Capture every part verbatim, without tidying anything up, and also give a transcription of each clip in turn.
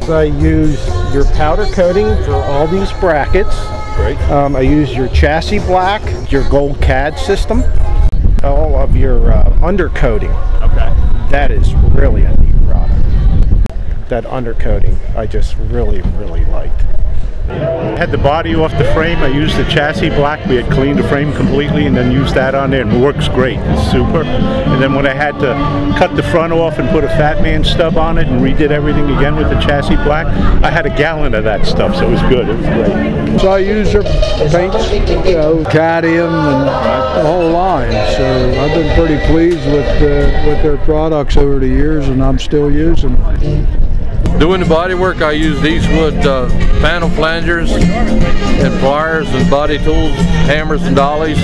products. I use your powder coating for all these brackets. Great. Um, I use your chassis black, your gold C A D system, all of your uh, undercoating. Okay. That is really a neat product. That undercoating, I just really, really liked. I had the body off the frame. I used the chassis black. We had cleaned the frame completely and then used that on there, and it works great. It's super. And then when I had to cut the front off and put a Fat Man stub on it and redid everything again with the chassis black, I had a gallon of that stuff, so it was good. It was great. So I use their paints, you know, cadmium and the whole line. So I've been pretty pleased with uh, with their products over the years, and I'm still using them. Doing the body work, I use Eastwood uh, panel flangers and pliers and body tools, hammers and dollies.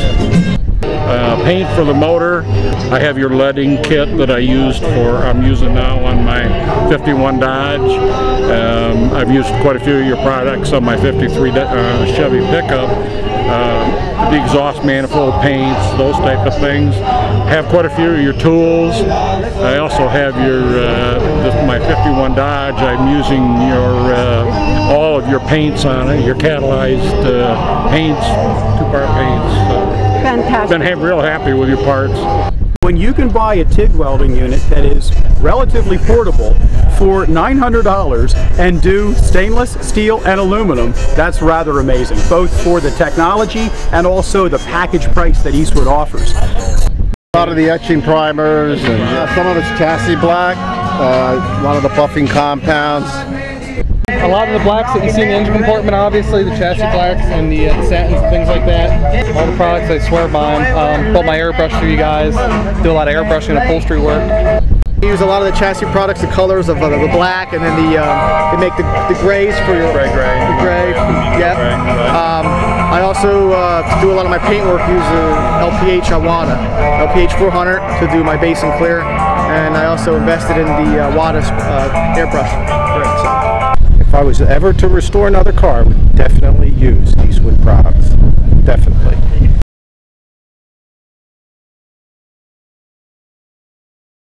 Uh, paint for the motor, I have your leading kit that I used for, I'm using now on my fifty-one Dodge. Um, I've used quite a few of your products on my fifty-three uh, Chevy pickup. Uh, the exhaust manifold paints, those type of things. Have quite a few of your tools. I also have your uh, this, my fifty-one Dodge. I'm using your uh, all of your paints on it, your catalyzed uh, paints, two-part paints. So Fantastic. been ha real happy with your parts. When you can buy a TIG welding unit that is relatively portable for nine hundred dollars and do stainless steel and aluminum, that's rather amazing, both for the technology and also the package price that Eastwood offers. A lot of the etching primers, and uh, some of it's chassis black, uh, a lot of the buffing compounds. A lot of the blacks that you see in the engine compartment, obviously, the chassis blacks and the, uh, the satins and things like that. All the products I swear by them. Um, built my airbrush for you guys. Do a lot of airbrushing and upholstery work. We use a lot of the chassis products, the colors of uh, the black, and then the um, they make the, the grays for your Gray, gray. the gray. Yep. Um, I also uh, do a lot of my paint work. Use uh, L P H Awada, L P H four hundred to do my base and clear, and I also invested in the uh, Wada uh, airbrush. So. If I was ever to restore another car, I would definitely use Eastwood products. Definitely.